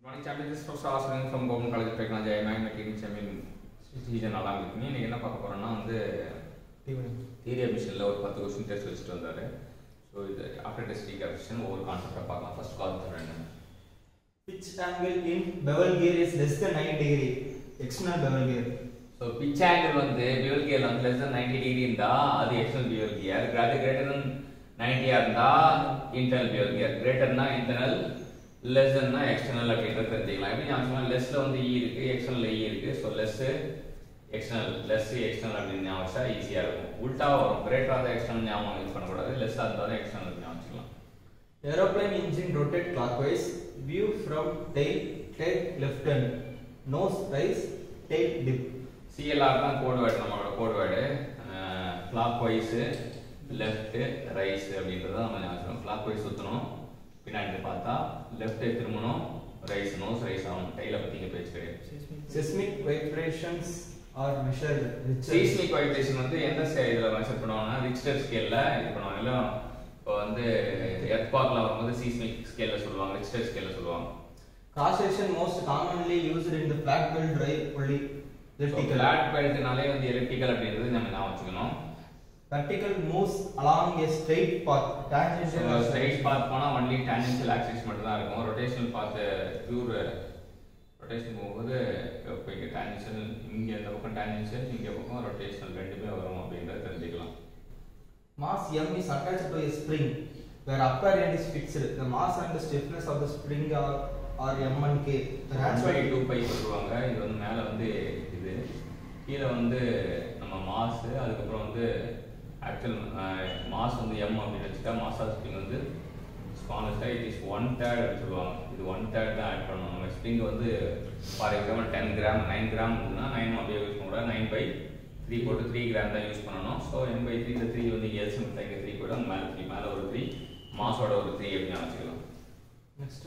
Morning champion, this is Professor Aswin from Government College of Technology. I am making champion season along with me. இன்னைக்கு என்ன பார்க்க போறோம்னா வந்து theory அப்ளிகேஷன்ல ஒரு 10 question test வச்சிட்டு வந்தாரு. சோ இது ஆஃப்டர் டெஸ்ட் ரீகேப்ஷன் ஒவ்வொரு கான்செப்ட்டா பார்க்கலாம். ஃபர்ஸ்ட் கான்செப்ட் என்ன? Pitch angle in bevel gear is less than 90 degree. External bevel gear. So pitch angle வந்து bevel gear வந்து less than 90 degree இருந்தா அது external bevel gear. Greater than 90 இருந்தா internal bevel gear. Greater னா internal, less than னா external அப்படிங்கறது தெரிஞ்சுக்கலாம். எப்படி ஞாபகம் லெஸ்ல வந்து e இருக்கு, external e இருக்கு. So less external அப்படின்னு ஞாபகம் ஈஸியா இருக்கும். உல்டா வரும். greater ஆ external ஞாபகம் யூஸ் பண்ண கூடாது. less ஆ இருந்தா external ஞாபகம் வச்சுக்கலாம். Aeroplane engine rotate clockwise. View from tail left turn. Nose rise, tail dip. CLR தான் கோட் வேர்ட், நம்மளோட code word. clockwise, left, rise அப்படிங்கறத நம்ம ஞாபகம். clockwise சுத்தணும், பின்னாடி பார்த்தா left திரும்பணும், ரைஸ் நோஸ் ரைஸ் ஆகும். டைல பத்தி இங்க பேச்சு கிடையாது. Seismic vibrations are measured. seismic vibration வந்து எந்த இதுல மெஷர் பண்ணுவாங்கன்னா ரிக்டர் ஸ்கேல்ல இது பண்ணுவாங்க. இல்ல இப்போ வந்து எர்த்குவாக்ல வரும்போது seismic ஸ்கேல்ல சொல்லுவாங்க, ரிக்டர் ஸ்கேல்ல சொல்லுவாங்க. Cross section most commonly used in the flat belt drive only vertical. flat beltனாலே வந்து எலிப்டிக்கல் அப்படிங்கிறது நம்ம ஞாபகம் வச்சுக்கணும். Vertical moves along a straight path. Tangential straight path போனா only tangential axis மட்டும் தான் இருக்கும். rotational path pure rotation போகும்போது இப்போ இங்க tangential, இங்க இந்த பக்கம் tangential, இங்க பக்கம் rotational ரெண்டுமே வரும் அப்படிங்கறத தெரிஞ்சுக்கலாம். Mass M is attached to a spring where upper end is fixed. The mass and the stiffness of the spring are M and K. Transfer 2 pi சொல்லுவாங்க. இது வந்து மேல வந்து இது கீழ வந்து நம்ம மாஸ், அதுக்கு அப்புறம் வந்து ஆக்சுவல் மாஸ் வந்து m அப்படி வெச்சிட்டா மாஸ் ஆஃப் ஸ்ப்ரிங் வந்து ஸ்மாலஸ்டா இட் இஸ் 1/3 அப்படி சொல்லுவாங்க. இது 1/3 தான் ஆட் பண்ணனும். நம்ம ஸ்ப்ரிங் வந்து ஃபார் எக்ஸாம்பிள் 10 கிராம் 9 கிராம் இருக்குனா 9 அப்படியே யூஸ் பண்ணக்கூடாது. 9/3 போட்டு 3 கிராம் தான் யூஸ் பண்ணனும். சோ n/3 இந்த 3 வந்து எல்சிஎம் டைங்க 3 கூட மேல ஒரு 3 மாஸோட ஒரு 3 அப்படி வச்சுக்கலாம். Next,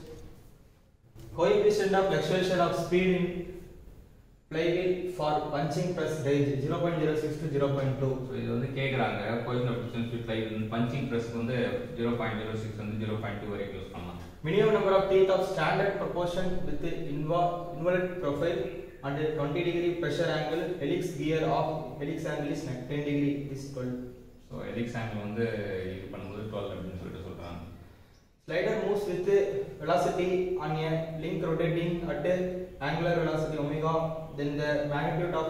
coefficient of fluctuation of speed in flywheel for punching press range 0.06 to 0.2. So இது வந்து கேக்குறாங்க coefficient of friction speed flywheel punching press வந்து 0.06 வந்து 0.2 வரைக்கும் யூஸ் பண்ணலாம். Minimum number of teeth of standard proportion with the involute profile and 20 degree pressure angle. Helix gear of helix angle is 10 degree is 12. So helix angle வந்து இது பண்ணும்போது 12 அப்படினு சொல்லிட்டு சொல்றாங்க. Slider moves with velocity on a link rotating at angular velocity omega. Then the magnitude of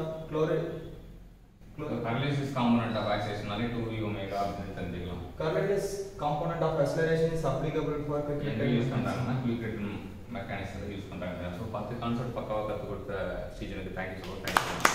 Coriolis component of acceleration நாலே 2v omega அப்படினு தெரிஞ்சுக்கலாம். Coriolis component of acceleration is applicable for எங்க யூஸ் பண்றாங்கன்னா குயிக் மெக்கானிக்ஸ் யூஸ் பண்றாங்க. So 10 concept பக்காவா கத்து கொடுத்த ஸ்டீஜனுக்கு thank you.